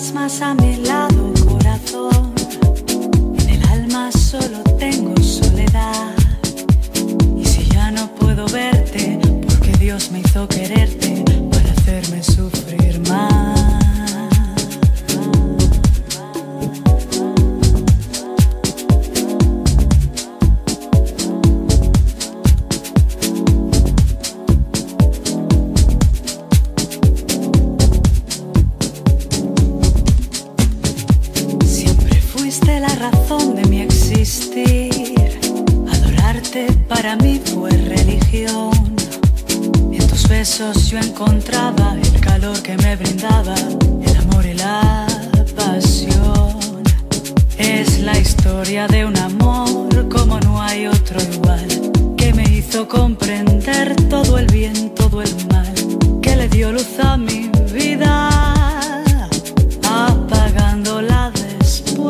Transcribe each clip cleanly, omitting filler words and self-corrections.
estás más a mi lado, corazón. En el alma solo tengo soledad. Y si ya no puedo verte, porque Dios me hizo quererte para hacerme sufrir más. La razón de mi existir, adorarte para mí fue religión. En tus besos yo encontraba el calor que me brindaba el amor y la pasión. Es la historia de un amor como no hay otro igual, que me hizo comprender todo el bien, todo el mal, que le dio luz a mi vida, apagándola después.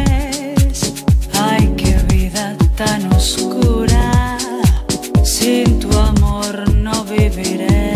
Tan oscura, sin tu amor no viviré.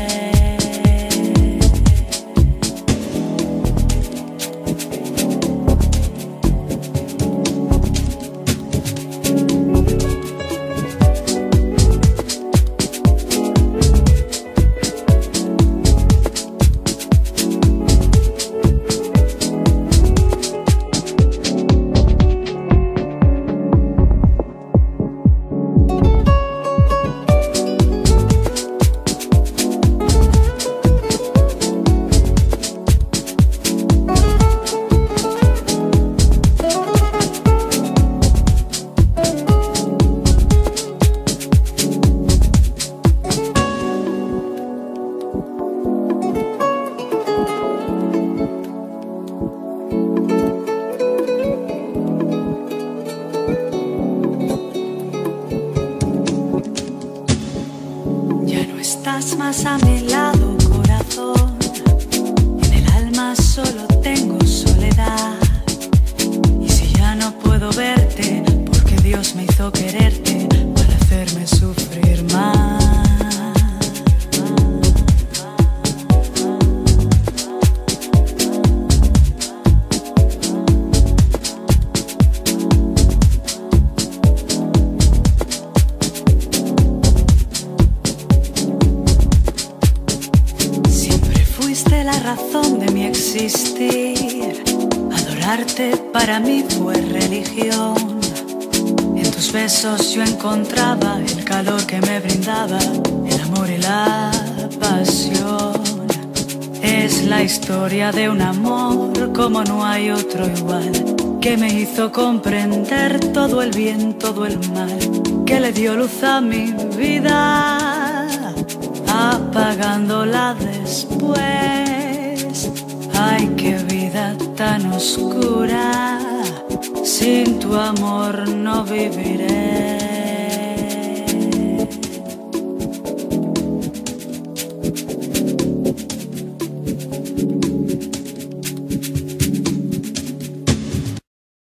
Estás más a mi lado, corazón. En el alma solo tengo soledad. Y si ya no puedo verte, porque Dios me hizo quererte para hacerme sufrir más. La razón de mi existir, adorarte para mí fue religión. En tus besos yo encontraba el calor que me brindaba el amor y la pasión. Es la historia de un amor como no hay otro igual, que me hizo comprender todo el bien, todo el mal, que le dio luz a mi vida, apagándola después. Ay, qué vida tan oscura, sin tu amor no viviré.